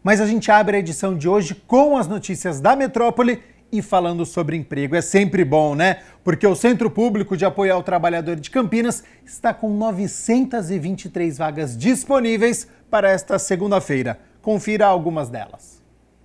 Mas a gente abre a edição de hoje com as notícias da metrópole e falando sobre emprego. É sempre bom, né? Porque o Centro Público de Apoio ao Trabalhador de Campinas está com 923 vagas disponíveis para esta segunda-feira. Confira algumas delas.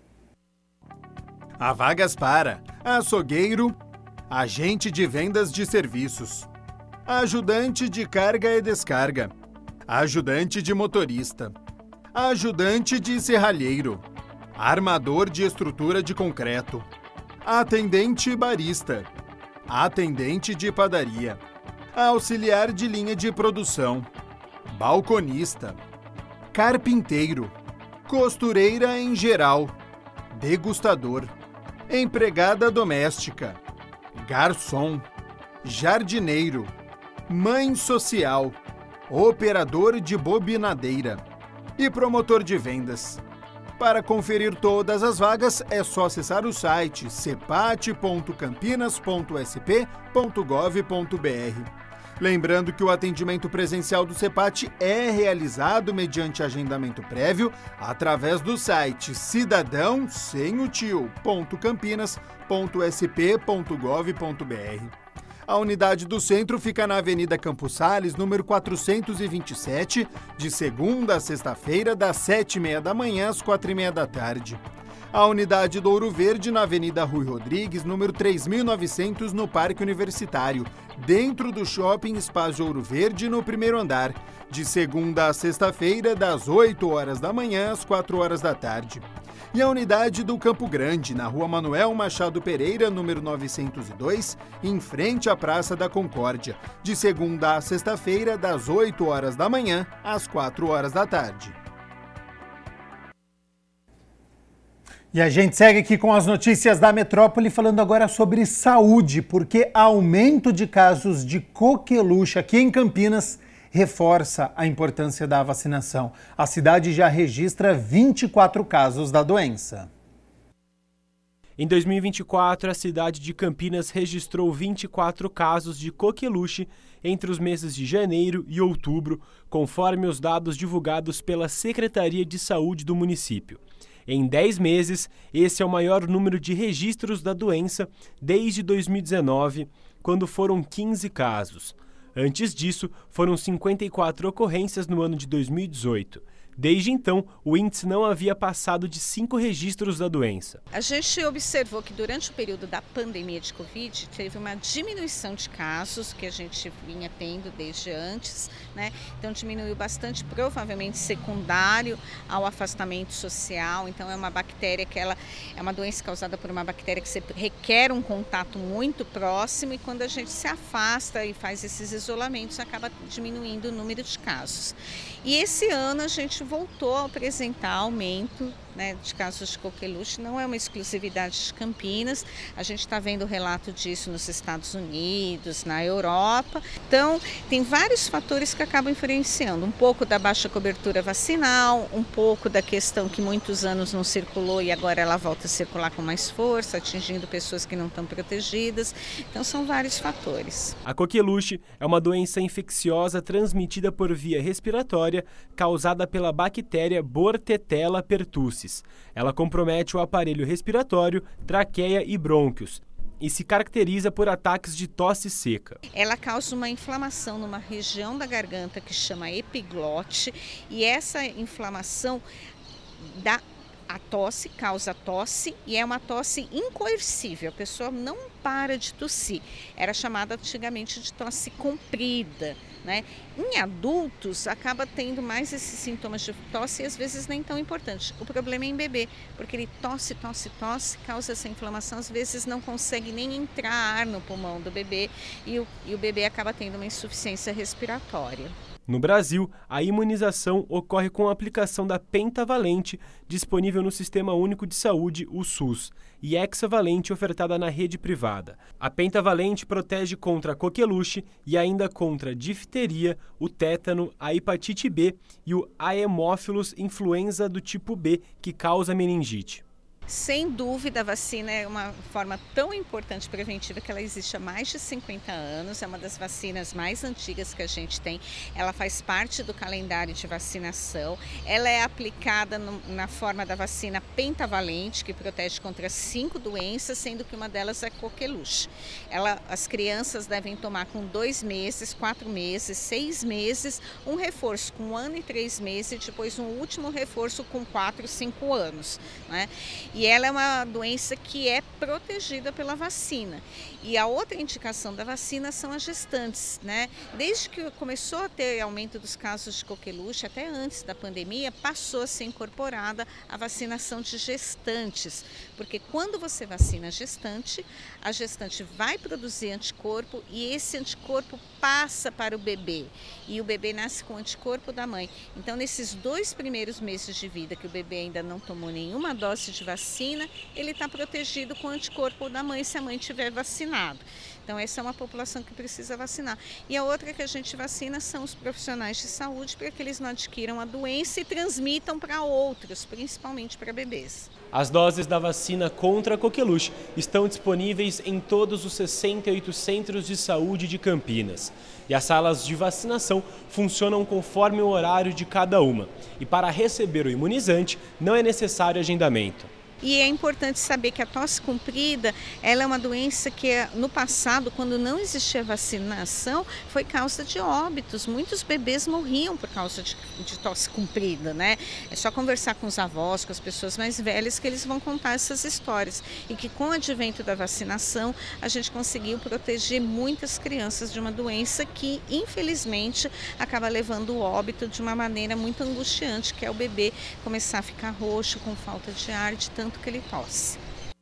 Há vagas para açougueiro, agente de vendas de serviços, ajudante de carga e descarga, ajudante de motorista, ajudante de serralheiro, armador de estrutura de concreto, atendente barista, atendente de padaria, auxiliar de linha de produção, balconista, carpinteiro, costureira em geral, degustador, empregada doméstica, garçom, jardineiro, mãe social, operador de bobinadeira e promotor de vendas. Para conferir todas as vagas, é só acessar o site cepat.campinas.sp.gov.br. Lembrando que o atendimento presencial do CEPAT é realizado mediante agendamento prévio através do site cidadão.campinas.sp.gov.br. A unidade do centro fica na Avenida Campos Sales, número 427, de segunda a sexta-feira, das 7h30 da manhã às 4h30 da tarde. A unidade do Ouro Verde, na Avenida Rui Rodrigues, número 3.900, no Parque Universitário, dentro do Shopping Espaço Ouro Verde, no primeiro andar, de segunda a sexta-feira, das 8h da manhã às 4h da tarde. E a unidade do Campo Grande, na Rua Manuel Machado Pereira, número 902, em frente à Praça da Concórdia, de segunda a sexta-feira, das 8h da manhã às 4h da tarde. E a gente segue aqui com as notícias da metrópole, falando agora sobre saúde, porque aumento de casos de coqueluche aqui em Campinas reforça a importância da vacinação. A cidade já registra 24 casos da doença. Em 2024, a cidade de Campinas registrou 24 casos de coqueluche entre os meses de janeiro e outubro, conforme os dados divulgados pela Secretaria de Saúde do município. Em 10 meses, esse é o maior número de registros da doença desde 2019, quando foram 15 casos. Antes disso, foram 54 ocorrências no ano de 2018. Desde então, o índice não havia passado de 5 registros da doença. A gente observou que durante o período da pandemia de Covid, teve uma diminuição de casos que a gente vinha tendo desde antes, né? Então diminuiu bastante, provavelmente secundário ao afastamento social. Então é uma bactéria que ela é uma doença causada por uma bactéria que requer um contato muito próximo, e quando a gente se afasta e faz esses isolamentos, acaba diminuindo o número de casos. E esse ano a gente voltou a apresentar aumento, né, de casos de coqueluche. Não é uma exclusividade de Campinas, a gente está vendo relato disso nos Estados Unidos, na Europa. Então, tem vários fatores que acabam influenciando. Um pouco da baixa cobertura vacinal, um pouco da questão que muitos anos não circulou e agora ela volta a circular com mais força, atingindo pessoas que não estão protegidas. Então, são vários fatores. A coqueluche é uma doença infecciosa transmitida por via respiratória, causada pela bactéria Bordetella pertussis. Ela compromete o aparelho respiratório, traqueia e brônquios e se caracteriza por ataques de tosse seca. Ela causa uma inflamação numa região da garganta que chama epiglote, e essa inflamação dá a tosse, causa tosse, e é uma tosse incoercível, a pessoa não para de tossir. Era chamada antigamente de tosse comprida, né? Em adultos, acaba tendo mais esses sintomas de tosse e às vezes nem tão importante. O problema é em bebê, porque ele tosse, causa essa inflamação, às vezes não consegue nem entrar ar no pulmão do bebê e o bebê acaba tendo uma insuficiência respiratória. No Brasil, a imunização ocorre com a aplicação da pentavalente, disponível no Sistema Único de Saúde, o SUS, e hexavalente, ofertada na rede privada. A pentavalente protege contra a coqueluche e ainda contra a difteria, o tétano, a hepatite B e o Haemophilus influenza do tipo B, que causa meningite. Sem dúvida, a vacina é uma forma tão importante preventiva que ela existe há mais de 50 anos, é uma das vacinas mais antigas que a gente tem, ela faz parte do calendário de vacinação, ela é aplicada na forma da vacina pentavalente, que protege contra 5 doenças, sendo que uma delas é coqueluche. As crianças devem tomar com 2 meses, 4 meses, 6 meses, um reforço com 1 ano e 3 meses e depois um último reforço com 4, 5 anos, né? E ela é uma doença que é protegida pela vacina. E a outra indicação da vacina são as gestantes, né? Desde que começou a ter aumento dos casos de coqueluche, até antes da pandemia, passou a ser incorporada a vacinação de gestantes. Porque quando você vacina a gestante vai produzir anticorpo e esse anticorpo passa para o bebê. E o bebê nasce com o anticorpo da mãe. Então, nesses 2 primeiros meses de vida que o bebê ainda não tomou nenhuma dose de vacina, ele está protegido com o anticorpo da mãe se a mãe tiver vacinado. Então, essa é uma população que precisa vacinar. E a outra que a gente vacina são os profissionais de saúde para que eles não adquiram a doença e transmitam para outros, principalmente para bebês. As doses da vacina contra a coqueluche estão disponíveis em todos os 68 centros de saúde de Campinas. E as salas de vacinação funcionam conforme o horário de cada uma. E para receber o imunizante, não é necessário agendamento. E é importante saber que a tosse comprida, ela é uma doença que no passado, quando não existia vacinação, foi causa de óbitos. Muitos bebês morriam por causa de tosse comprida, né? É só conversar com os avós, com as pessoas mais velhas, que eles vão contar essas histórias. E que com o advento da vacinação, a gente conseguiu proteger muitas crianças de uma doença que, infelizmente, acaba levando o óbito de uma maneira muito angustiante, que é o bebê começar a ficar roxo, com falta de ar, de tanto que ele tosse.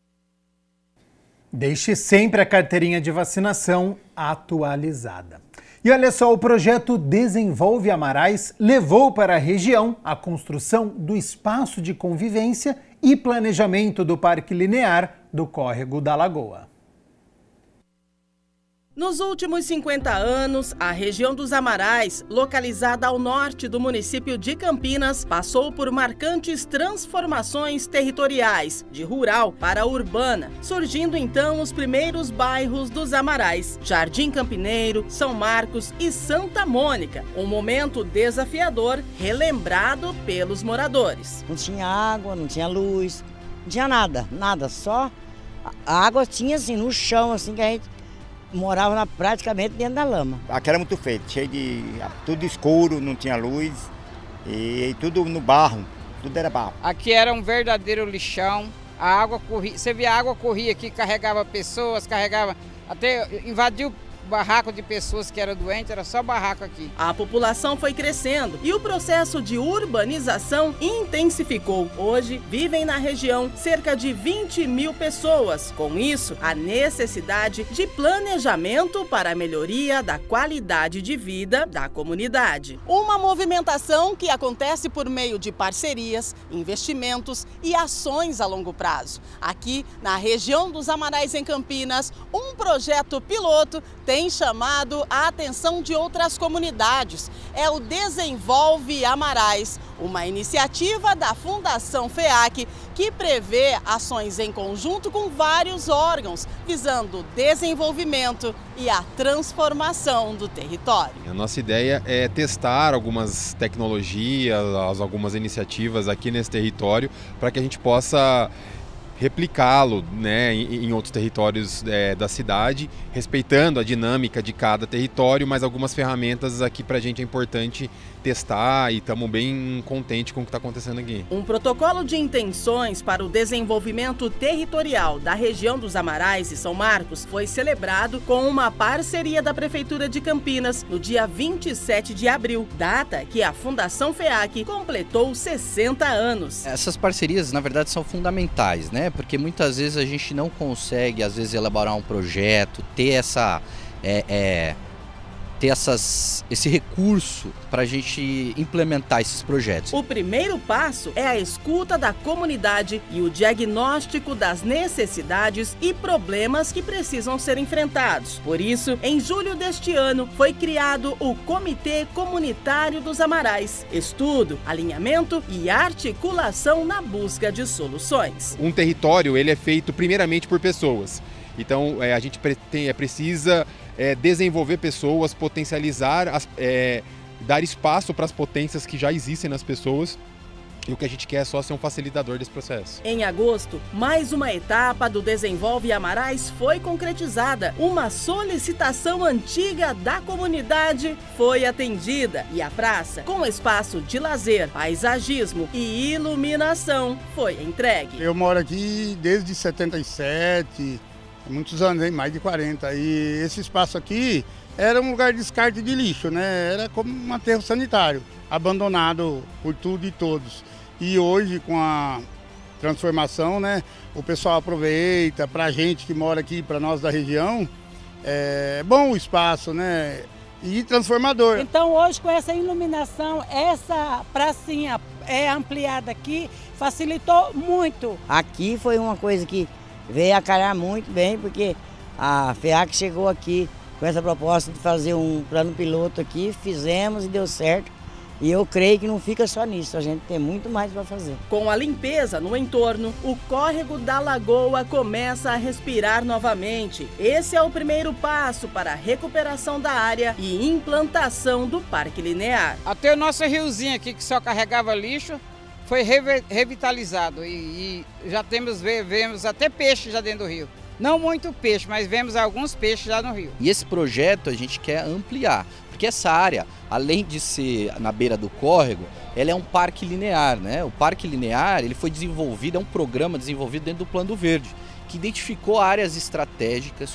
Deixe sempre a carteirinha de vacinação atualizada. E olha só, o projeto Desenvolve Amarais levou para a região a construção do espaço de convivência e planejamento do Parque Linear do Córrego da Lagoa. Nos últimos 50 anos, a região dos Amarais, localizada ao norte do município de Campinas, passou por marcantes transformações territoriais, de rural para urbana, surgindo então os primeiros bairros dos Amarais, Jardim Campineiro, São Marcos e Santa Mônica, um momento desafiador relembrado pelos moradores. Não tinha água, não tinha luz, não tinha nada, só a água tinha assim no chão, assim que a gente morava praticamente dentro da lama. Aqui era muito feio, cheio de tudo escuro, não tinha luz e tudo no barro, tudo era barro. Aqui era um verdadeiro lixão, a água corria, você via a água corria aqui, carregava pessoas, até invadiu barraco de pessoas que eram doentes, era só barraco aqui. A população foi crescendo e o processo de urbanização intensificou. Hoje, vivem na região cerca de 20 mil pessoas. Com isso, a necessidade de planejamento para a melhoria da qualidade de vida da comunidade. Uma movimentação que acontece por meio de parcerias, investimentos e ações a longo prazo. Aqui, na região dos Amarais, em Campinas, um projeto piloto tem chamado a atenção de outras comunidades. É o Desenvolve Amarais, uma iniciativa da Fundação FEAC que prevê ações em conjunto com vários órgãos, visando o desenvolvimento e a transformação do território. A nossa ideia é testar algumas tecnologias, algumas iniciativas aqui nesse território para que a gente possa replicá-lo, né, em outros territórios da cidade, respeitando a dinâmica de cada território, mas algumas ferramentas aqui para a gente é importante testar e estamos bem contentes com o que está acontecendo aqui. Um protocolo de intenções para o desenvolvimento territorial da região dos Amarais e São Marcos foi celebrado com uma parceria da Prefeitura de Campinas no dia 27 de abril, data que a Fundação FEAC completou 60 anos. Essas parcerias, na verdade, são fundamentais, né? Porque muitas vezes a gente não consegue, às vezes, elaborar um projeto, ter essa ter esse recurso para a gente implementar esses projetos. O primeiro passo é a escuta da comunidade e o diagnóstico das necessidades e problemas que precisam ser enfrentados. Por isso, em julho deste ano, foi criado o Comitê Comunitário dos Amarais. Estudo, alinhamento e articulação na busca de soluções. Um território ele é feito primeiramente por pessoas. Então a gente precisa desenvolver pessoas, potencializar, dar espaço para as potências que já existem nas pessoas. E o que a gente quer é só ser um facilitador desse processo. Em agosto, mais uma etapa do Desenvolve Amarais foi concretizada. Uma solicitação antiga da comunidade foi atendida e a praça, com espaço de lazer, paisagismo e iluminação, foi entregue. Eu moro aqui desde 77, muitos anos, hein? Mais de 40. E esse espaço aqui era um lugar de descarte de lixo, né? Era como um aterro sanitário, abandonado por tudo e todos. E hoje, com a transformação, né, o pessoal aproveita, para a gente que mora aqui, para nós da região, é bom o espaço, né, e transformador. Então hoje, com essa iluminação, essa pracinha ampliada aqui, facilitou muito. Aqui foi uma coisa que veio a calhar muito bem, porque a FEAC chegou aqui com essa proposta de fazer um plano piloto aqui, fizemos e deu certo. E eu creio que não fica só nisso, a gente tem muito mais para fazer. Com a limpeza no entorno, o córrego da Lagoa começa a respirar novamente. Esse é o primeiro passo para a recuperação da área e implantação do Parque Linear. Até o nosso riozinho aqui, que só carregava lixo, foi revitalizado e já vemos até peixe já dentro do rio. Não muito peixe, mas vemos alguns peixes já no rio. E esse projeto a gente quer ampliar, porque essa área, além de ser na beira do córrego, ela é um parque linear, né? O Parque Linear, ele foi desenvolvido, é um programa desenvolvido dentro do Plano Verde, que identificou áreas estratégicas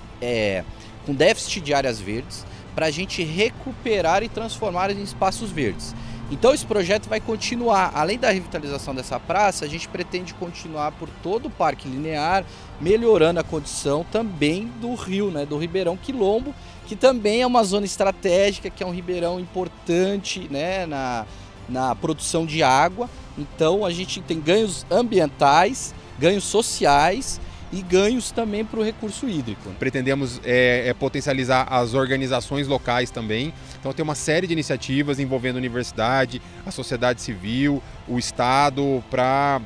com déficit de áreas verdes, para a gente recuperar e transformar em espaços verdes. Então esse projeto vai continuar, além da revitalização dessa praça, a gente pretende continuar por todo o Parque Linear, melhorando a condição também do rio, né, do Ribeirão Quilombo, que também é uma zona estratégica, que é um ribeirão importante, né, na produção de água. Então a gente tem ganhos ambientais, ganhos sociais e ganhos também para o recurso hídrico. Pretendemos potencializar as organizações locais também. Então tem uma série de iniciativas envolvendo a universidade, a sociedade civil, o Estado, para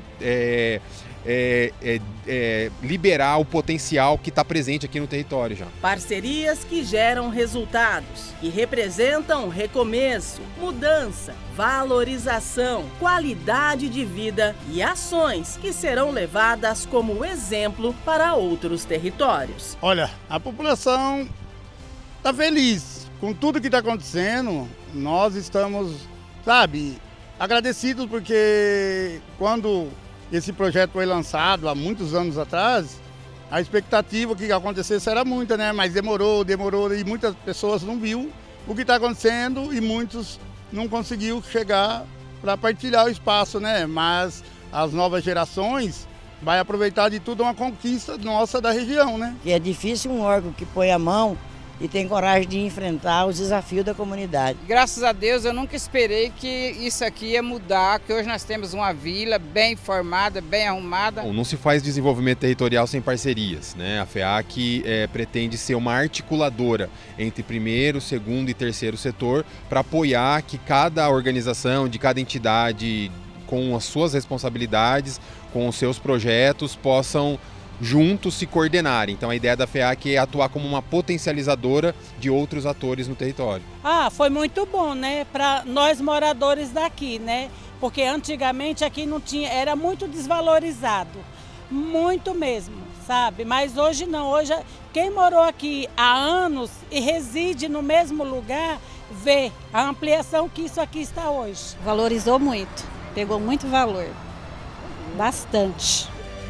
liberar o potencial que está presente aqui no território já. Parcerias que geram resultados, que representam recomeço, mudança, valorização, qualidade de vida e ações que serão levadas como exemplo para outros territórios. Olha, a população está feliz com tudo que está acontecendo. Nós estamos, agradecidos, porque quando esse projeto foi lançado há muitos anos atrás, a expectativa que acontecesse era muita, né? Mas demorou e muitas pessoas não viu o que está acontecendo e muitos não conseguiu chegar para partilhar o espaço, né? Mas as novas gerações vai aproveitar de tudo, uma conquista nossa da região, né? E é difícil um órgão que põe a mão e tem coragem de enfrentar os desafios da comunidade. Graças a Deus eu nunca esperei que isso aqui ia mudar, que hoje nós temos uma vila bem formada, bem arrumada. Bom, não se faz desenvolvimento territorial sem parcerias, né? A FEAC pretende ser uma articuladora entre primeiro, segundo e terceiro setor para apoiar que cada organização, de cada entidade, com as suas responsabilidades, com os seus projetos, possam juntos se coordenarem. Então a ideia da FEAC é atuar como uma potencializadora de outros atores no território. Foi muito bom, né, para nós moradores daqui, né? Porque antigamente aqui não tinha, era muito desvalorizado, muito mesmo, sabe? Mas hoje não, hoje quem morou aqui há anos e reside no mesmo lugar, vê a ampliação que isso aqui está hoje. Valorizou muito, pegou muito valor, bastante.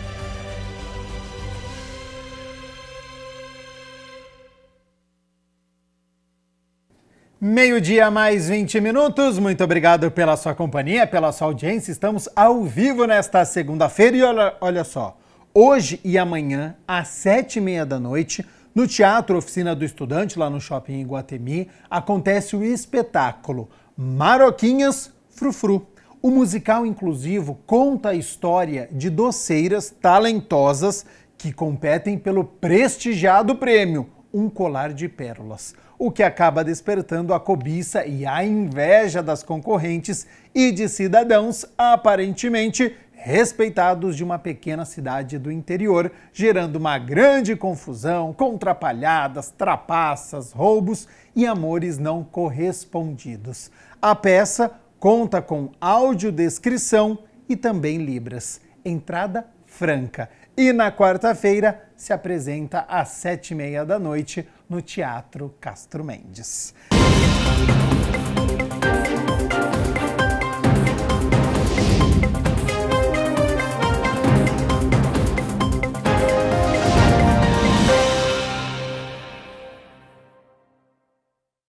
Meio-dia mais 20 minutos, muito obrigado pela sua companhia, pela sua audiência. Estamos ao vivo nesta segunda-feira e olha só, hoje e amanhã, às 7h30 da noite, No Teatro Oficina do Estudante, lá no Shopping Iguatemi, acontece o espetáculo Maroquinhas Frufru. O musical inclusivo conta a história de doceiras talentosas que competem pelo prestigiado prêmio, um colar de pérolas, o que acaba despertando a cobiça e a inveja das concorrentes e de cidadãos aparentemente respeitados de uma pequena cidade do interior, gerando uma grande confusão com trapalhadas, trapaças, roubos e amores não correspondidos. A peça conta com audiodescrição e também libras. Entrada franca. E na quarta-feira se apresenta às 7h30 da noite no Teatro Castro Mendes.